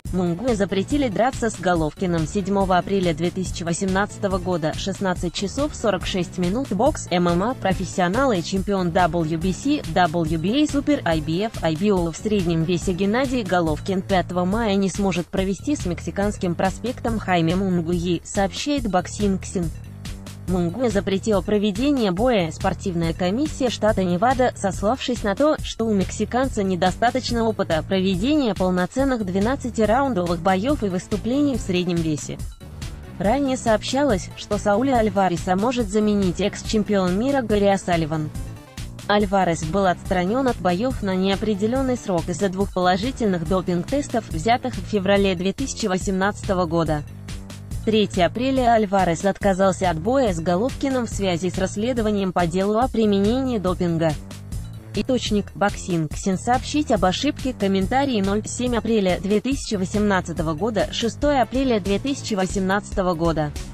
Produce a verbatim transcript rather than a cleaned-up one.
Мунгуэ запретили драться с Головкиным седьмого апреля две тысячи восемнадцатого года, шестнадцать часов сорок шесть минут. Бокс, ММА, профессионал и чемпион дабл ю би си, дабл ю би эй Супер, ай би эф, ай би о в среднем весе Геннадий Головкин пятого мая не сможет провести с мексиканским проспектом Хайме Мунгуи, сообщает Боксингсин. Мунгуэ запретил проведение боя спортивная комиссия штата Невада, сославшись на то, что у мексиканца недостаточно опыта проведения полноценных двенадцатираундовых боев и выступлений в среднем весе. Ранее сообщалось, что Сауля Альвареса может заменить экс-чемпион мира Гарри Салливан. Альварес был отстранен от боев на неопределенный срок из-за двух положительных допинг-тестов, взятых в феврале две тысячи восемнадцатого года. третьего апреля Альварес отказался от боя с Головкиным в связи с расследованием по делу о применении допинга. Источник: Боксингсин. Сообщить об ошибке. Комментарии. ноль семь апреля две тысячи восемнадцатого года, шестое апреля две тысячи восемнадцатого года.